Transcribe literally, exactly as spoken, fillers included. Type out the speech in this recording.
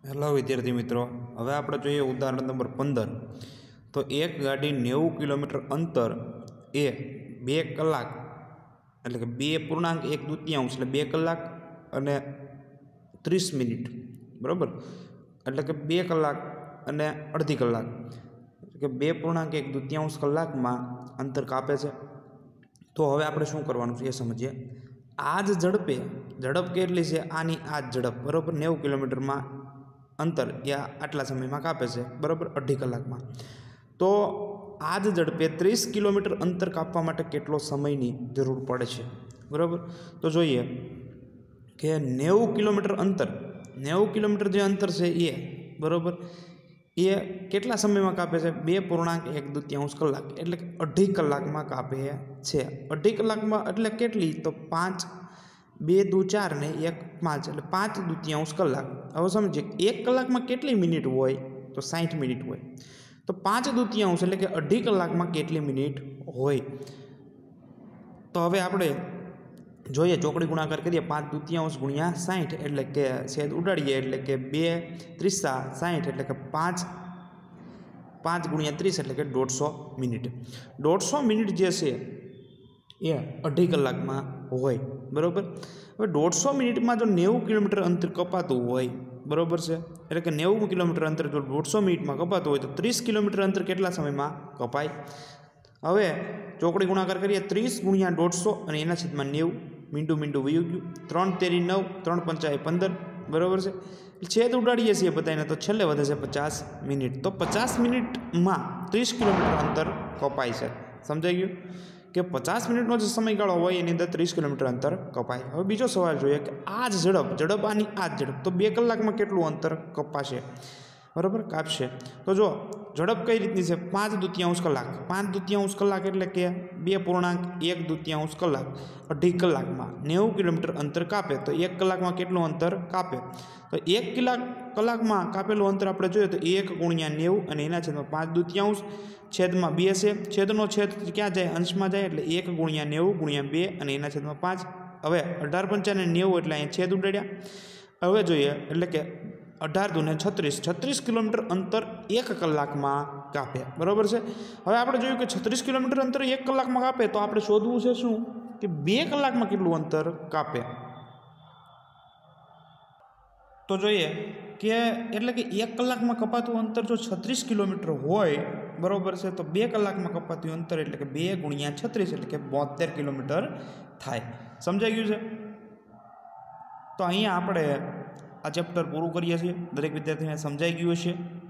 Hello વિદ્યાર્થી મિત્રો, હવે આપણે જોઈએ ઉદાહરણ નંબર પંદર. તો એક ગાડી નેવું કિલોમીટર અંતર એ બે કલાક એટલે કે બે પૂર્ણાંક એક દૂતિયાંશ એટલે બે કલાક અને ત્રીસ મિનિટ બરાબર, એટલે કે બે કલાક અને અડધી કલાક એટલે કે બે પૂર્ણાંક એક દૂતિયાંશ કલાકમાં અંતર કાપે છે. તો હવે આપણે શું કરવાનું છે એ સમજીએ. આ જ ઝડપે ઝડપ કેટલી છે? આની આ જ ઝડપ બરાબર, નેવું કિલોમીટરમાં અંતર એ આટલા સમયમાં કાપે છે બરાબર, અઢી કલાકમાં. તો આ જ ઝડપે ત્રીસ કિલોમીટર અંતર કાપવા માટે કેટલો સમયની જરૂર પડે છે બરાબર. તો જોઈએ કે નેવું કિલોમીટર અંતર નેવું કિલોમીટર જે અંતર છે એ બરાબર એ કેટલા સમયમાં કાપે છે? બે પૂર્ણાંક એક દૂતિયાંશ કલાક એટલે કે અઢી કલાકમાં કાપે છે. અઢી કલાકમાં એટલે કેટલી? તો પાંચ, બે દુ ચાર ને એક પાંચ એટલે પાંચ દૂતિયાંશ કલાક. હવે સમજીએ એક કલાકમાં કેટલી મિનિટ હોય? તો સાઠ મિનિટ હોય. તો પાંચ દૂતિયાંશ એટલે કે અઢી કલાકમાં કેટલી મિનિટ હોય? તો હવે આપણે જોઈએ, ચોકડી ગુણાકાર કરીએ. પાંચ દૂતિયાંશ ગુણ્યા સાઠ એટલે કે છેદ ઉડાડીએ એટલે કે બે ત્રીસા સાઠ એટલે કે પાંચ પાંચ ગુણ્યા ત્રીસ એટલે કે દોઢસો મિનિટ. દોઢસો મિનિટ જે છે એ અઢી કલાકમાં હોય બરાબર. હવે દોઢસો મિનિટમાં જો નેવું કિલોમીટર અંતર કપાતું હોય બરાબર છે, એટલે કે નેવું કિલોમીટર અંતર જો દોઢસો મિનિટમાં કપાતું હોય તો ત્રીસ કિલોમીટર અંતર કેટલા સમયમાં કપાય? હવે ચોકડી ગુણાકાર કરીએ. ત્રીસ ગુણ્યા દોઢસો અને એના છેદમાં નેવું, મીંડું મીંડું વયું ગયું. ત્રણ તેરી નવ, ત્રણ પંચાએ પંદર બરાબર છે. છેદ ઉડાડીએ છીએ બધાને તો છેલ્લે વધે છે પચાસ મિનિટ. તો પચાસ મિનિટમાં ત્રીસ કિલોમીટર અંતર કપાય છે. સમજાઈ ગયું કે પચાસ મિનિટનો જે સમયગાળો હોય એની અંદર ત્રીસ કિલોમીટર અંતર કપાય. હવે બીજો સવાલ જોઈએ કે આ જ ઝડપ ઝડપ આની આ જ ઝડપ તો બે કલાકમાં કેટલું અંતર કપાશે બરાબર, કાપશે? તો જો ઝડપ કઈ રીતની છે? પાંચ દૂતિયાંશ કલાક. પાંચ દૂતિયાંશ કલાક એટલે કે બે પૂર્ણાંક એક દૂતિયાંશ કલાક અઢી કલાકમાં નેવું કિલોમીટર અંતર કાપે. તો એક કલાકમાં કેટલું અંતર કાપે? તો એક કલાક કલાકમાં કાપેલું અંતર આપણે જોઈએ તો એક ગુણ્યા નેવું અને એના છેદમાં પાંચ દૂતિયાંશ છેદમાં બે છે. છેદનો છેદ ક્યાં જાય? અંશમાં જાય એટલે એક ગુણ્યા નેવું ગુણ્યા બે અને એના છેદમાં પાંચ. હવે અઢાર પંચાને નેવું એટલે અહીંયા છેદ ઉડાડ્યા. હવે જોઈએ એટલે કે અઢાર દુને છત્રીસ છત્રીસ કિલોમીટર અંતર એક કલાકમાં કાપે બરાબર છે. હવે આપણે જોયું કે છત્રીસ કિલોમીટર અંતર એક કલાકમાં કાપે તો આપણે શોધવું છે શું? કે બે કલાકમાં કેટલું અંતર કાપે. તો જોઈએ કે એટલે કે એક કલાકમાં કપાતું અંતર જો છત્રીસ કિલોમીટર હોય બરાબર છે, તો બે કલાકમાં કપાતું અંતર એટલે કે બે ગુણ્યા છત્રીસ એટલે કે બોતેર કિલોમીટર થાય. સમજાઈ ગયું છે? તો અહીંયા આપણે આ ચેપ્ટર પૂરું કરીએ છીએ. દરેક વિદ્યાર્થીને સમજાઈ ગયું હશે.